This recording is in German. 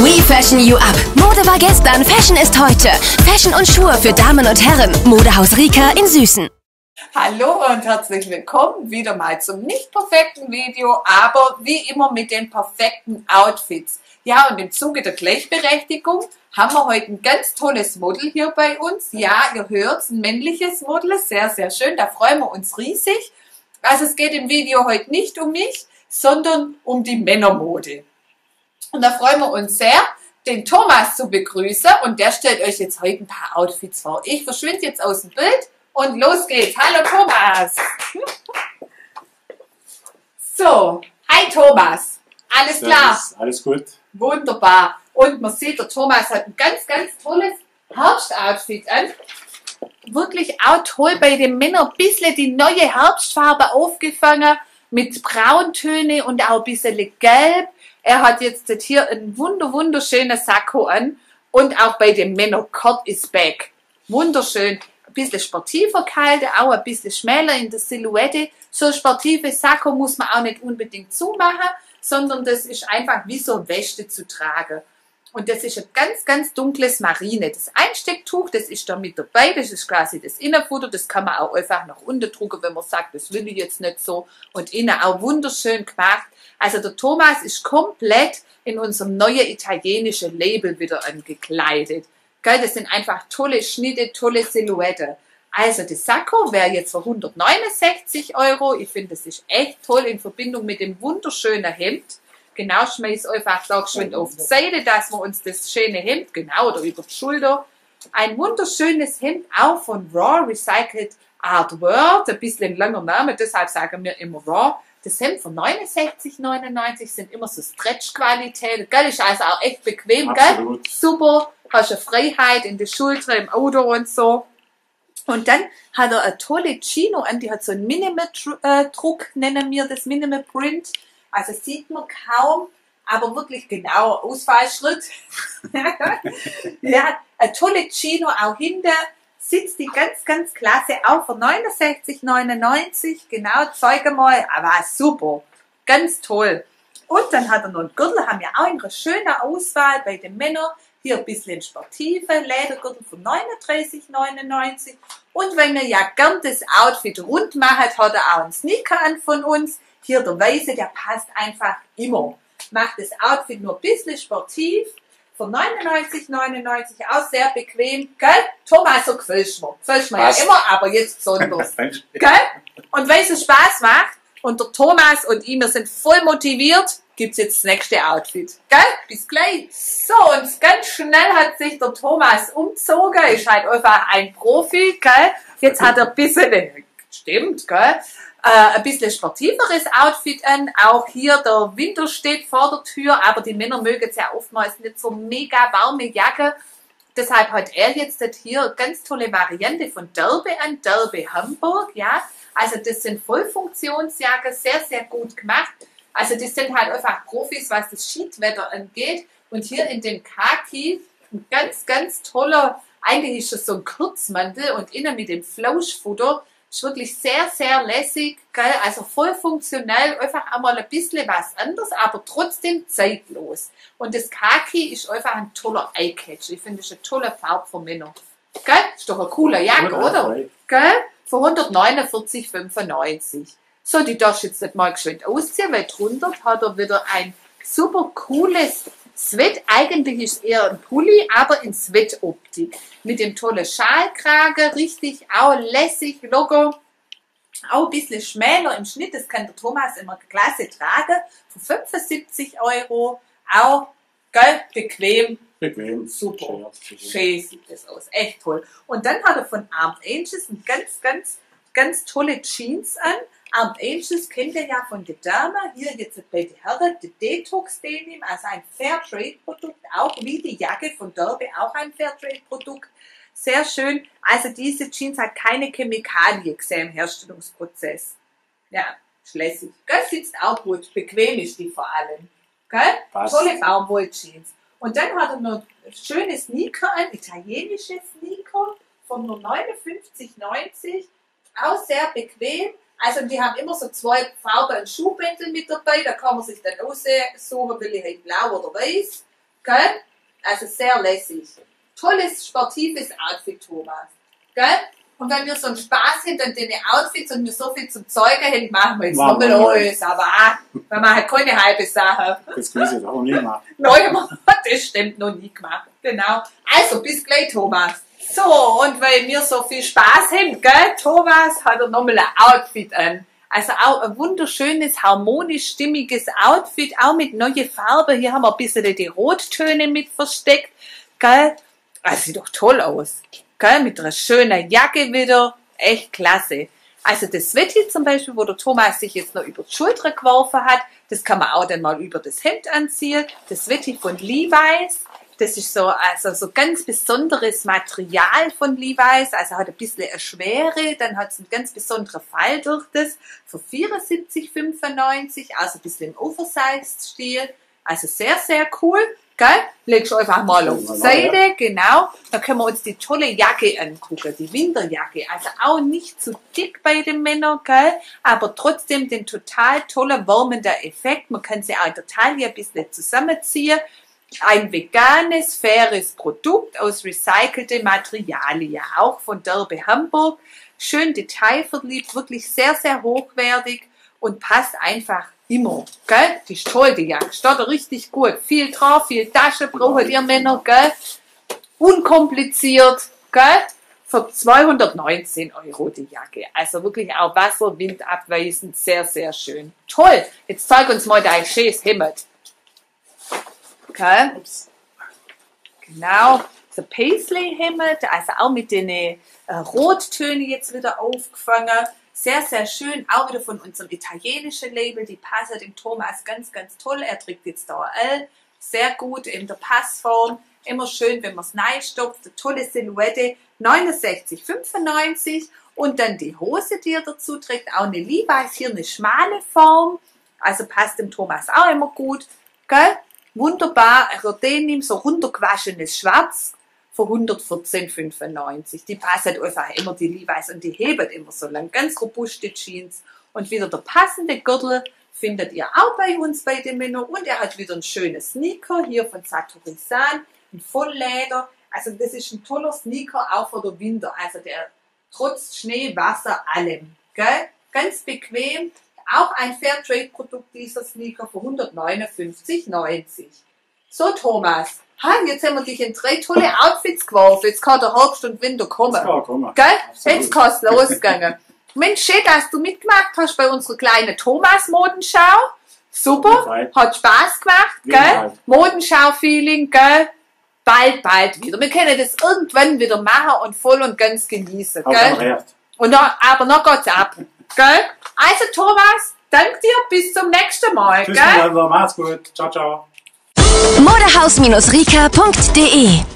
We fashion you up. Mode war gestern, Fashion ist heute. Fashion und Schuhe für Damen und Herren. Modehaus Rika in Süßen. Hallo und herzlich willkommen wieder mal zum nicht perfekten Video, aber wie immer mit den perfekten Outfits. Ja, und im Zuge der Gleichberechtigung haben wir heute ein ganz tolles Model hier bei uns. Ja, ihr hört, ein männliches Model, sehr, sehr schön, da freuen wir uns riesig. Also es geht im Video heute nicht um mich, sondern um die Männermode. Und da freuen wir uns sehr, den Thomas zu begrüßen und der stellt euch jetzt heute ein paar Outfits vor. Ich verschwinde jetzt aus dem Bild und los geht's. Hallo Thomas! So, hi Thomas! Alles klar? Alles gut. Wunderbar. Und man sieht, der Thomas hat ein ganz, ganz tolles Herbstoutfit an. Wirklich auch toll bei den Männern. Ein bisschen die neue Herbstfarbe aufgefangen mit Brauntöne und auch ein bisschen Gelb. Er hat jetzt hier ein wunderschönes Sakko an. Und auch bei den Männern, Cord is back. Wunderschön. Ein bisschen sportiver gehalten, auch ein bisschen schmäler in der Silhouette. So ein sportives Sakko muss man auch nicht unbedingt zumachen, sondern das ist einfach wie so eine Weste zu tragen. Und das ist ein ganz, ganz dunkles Marine. Das Einstecktuch, das ist da mit dabei, das ist quasi das Innenfutter, das kann man auch einfach nach unten drucken, wenn man sagt, das will ich jetzt nicht so. Und innen auch wunderschön gemacht. Also der Thomas ist komplett in unserem neuen italienischen Label wieder angekleidet. Gell, das sind einfach tolle Schnitte, tolle Silhouette. Also das Sakko wäre jetzt für 169 €. Ich finde, das ist echt toll in Verbindung mit dem wunderschönen Hemd. Genau, schmeiß einfach da geschwind auf die Seite, dass wir uns das schöne Hemd, genau, oder über die Schulter. Ein wunderschönes Hemd, auch von Raw Recycled Artwork. Ein bisschen ein langer Name, deshalb sagen wir immer Raw. Das Hemd von 69,99 sind immer so Stretch-Qualität. Gell, ist also auch echt bequem, Absolut. gell? Super, hast eine Freiheit in der Schulter, im Auto und so. Und dann hat er eine tolle Chino an, die hat so einen Minimal-Druck, nennen wir das Minimal Print. Also sieht man kaum, aber wirklich genau, Ausfallschritt. Ja, eine tolle Chino auch hinten, sitzt die ganz, ganz klasse auch für 69,99. Genau, zeige mal, aber super, ganz toll. Und dann hat er noch einen Gürtel, haben wir auch eine schöne Auswahl bei den Männern. Hier ein bisschen sportive Ledergürtel von 39,99. Und wenn ihr ja gern das Outfit rund macht, hat er auch einen Sneaker an von uns. Hier der weiße, der passt einfach immer. Macht das Outfit nur ein bisschen sportiv. Für 99,99 auch sehr bequem. Gell? Thomas, so gefällst mir. Gefällst mir ja immer, aber jetzt besonders. Gell? Und weil es Spaß macht und der Thomas und ich, wir sind voll motiviert, gibt's jetzt das nächste Outfit. Gell? Bis gleich. So, und ganz schnell hat sich der Thomas umgezogen. Ist halt einfach ein Profi, gell? Jetzt hat er ein bisschen, stimmt, gell? Ein bisschen sportiveres Outfit an. Auch hier der Winter steht vor der Tür, aber die Männer mögen es ja oftmals nicht so mega warme Jacke. Deshalb hat er jetzt hier eine ganz tolle Variante von Derby an, Derby Hamburg, ja. Also das sind Vollfunktionsjacken, sehr, sehr gut gemacht. Also das sind halt einfach Profis, was das Schiedwetter angeht. Und hier in dem Khaki ein ganz, ganz toller, eigentlich ist das so ein Kurzmantel und innen mit dem Flauschfutter. Ist wirklich sehr, sehr lässig, gell? Also voll funktionell, einfach einmal ein bisschen was anderes, aber trotzdem zeitlos. Und das Khaki ist einfach ein toller Eyecatcher. Ich finde, das ist eine tolle Farbe für Männer. Gell? Ist doch eine coole Jacke, oder? Gell? Für 149,95. So, die darfst du jetzt nicht mal geschwind ausziehen, weil drunter hat er wieder ein super cooles Sweat. Eigentlich ist es eher ein Pulli, aber in Sweat-Optik. Mit dem tollen Schalkragen, richtig auch lässig, locker. Auch ein bisschen schmäler im Schnitt, das kann der Thomas immer klasse tragen. Für 75 €. Auch, gell, bequem. Bequem. Super. Schön sieht das aus. Echt toll. Und dann hat er von Armed Angels ein ganz tolle Jeans an. Armed Angels kennt ihr ja von Gedärme. Hier jetzt bei den Herren, die Detox Denim, also ein Fairtrade-Produkt, auch wie die Jacke von Derby, auch ein Fairtrade-Produkt. Sehr schön. Also diese Jeans hat keine Chemikalien gesehen im Herstellungsprozess. Ja, schlässig. Das sitzt auch gut. Bequem ist die vor allem. Gell? Tolle Baumwoll-Jeans. Und dann hat er noch schöne Sneaker an, italienische Sneaker von nur 59,90. Auch sehr bequem. Also die haben immer so zwei Farben und Schuhbändel mit dabei, da kann man sich dann aussuchen, will ich halt blau oder weiß. Gell? Also sehr lässig. Tolles, sportives Outfit, Thomas. Gell? Und wenn wir so einen Spaß haben an den Outfits und wir so viel zum Zeigen haben, machen wir jetzt nochmal alles. Aber wir machen keine halbe Sache. Das gewesen, das haben wir nie gemacht. Nein, das stimmt, noch nie gemacht. Genau. Also, bis gleich, Thomas. So, und weil wir so viel Spaß haben, gell, Thomas hat er nochmal ein Outfit an. Also auch ein wunderschönes, harmonisch stimmiges Outfit, auch mit neuen Farben. Hier haben wir ein bisschen die Rottöne mit versteckt, gell. Also sieht doch toll aus, gell, mit einer schönen Jacke wieder. Echt klasse. Also das Sweaty zum Beispiel, wo der Thomas sich jetzt noch über die Schulter geworfen hat, das kann man auch dann mal über das Hemd anziehen. Das Sweaty von Levi's. Das ist so, also so ganz besonderes Material von Levi's, also hat ein bisschen eine Schwere, dann hat es einen ganz besonderen Fall durch das, für 74,95, also ein bisschen im Oversized-Stil, also sehr, sehr cool, gell? Legst du einfach mal auf die Seite, genau, dann können wir uns die tolle Jacke angucken, die Winterjacke, also auch nicht zu dick bei den Männern, gell? Aber trotzdem den total tollen, wärmenden Effekt, man kann sie auch in der Taille ein bisschen zusammenziehen. Ein veganes, faires Produkt aus recycelten Materialien, auch von Derbe Hamburg. Schön detailverliebt, wirklich sehr, sehr hochwertig und passt einfach immer. Gell? Die ist toll, die Jacke. Steht da richtig gut. Viel drauf, viel Tasche braucht ihr Männer, gell? Unkompliziert, gell? Für 219 € die Jacke. Also wirklich auch wasser-, windabweisend, sehr, sehr schön. Toll! Jetzt zeig uns mal dein schönes Hemd. Okay. Genau, so Paisley-Hemd, also auch mit den Rottönen jetzt wieder aufgefangen. Sehr, sehr schön, auch wieder von unserem italienischen Label, die passen dem Thomas ganz, ganz toll. Er trägt jetzt da L, sehr gut in der Passform, immer schön, wenn man es neu stopft, eine tolle Silhouette, 69,95 und dann die Hose, die er dazu trägt, auch eine Levi's, hier eine schmale Form, also passt dem Thomas auch immer gut, gell? Wunderbar, also Denim, so runtergewaschenes Schwarz für 114,95. Die passen einfach immer, die Levi's, und die heben immer so lang. Ganz robuste Jeans. Und wieder der passende Gürtel findet ihr auch bei uns bei den Männern. Und er hat wieder einen schönen Sneaker hier von Satorizan, ein Vollleder. Also das ist ein toller Sneaker, auch für den Winter. Also der trotz Schnee, Wasser, allem. Gell? Ganz bequem. Auch ein Fairtrade-Produkt, dieser Sneaker, für 159,90. So, Thomas, jetzt haben wir dich in 3 tolle Outfits geworfen. Jetzt kann der Herbst und Winter kommen. Gell? Jetzt kann es losgehen. Mensch, schön, dass du mitgemacht hast bei unserer kleinen Thomas-Modenschau. Super, hat Spaß gemacht, gell? Modenschau-Feeling, gell? Bald wieder. Wir können das irgendwann wieder machen und voll und ganz genießen, gell? Aber noch geht's ab, gell? Also Thomas, danke dir, bis zum nächsten Mal. Tschüss, mach's gut. Ciao, ciao. Modehaus-rika.de